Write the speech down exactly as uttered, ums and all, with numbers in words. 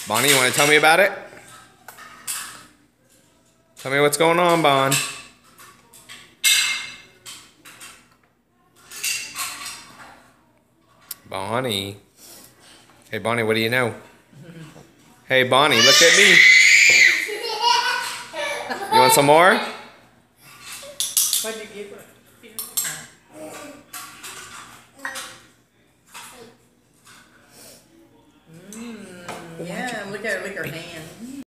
Bonnie, you want to tell me about it? Tell me what's going on, Bon. Bonnie. Hey, Bonnie, what do you know? Hey, Bonnie, look at me. You want some more? What'd you give her? Mmm, yeah, look at her lick her hand.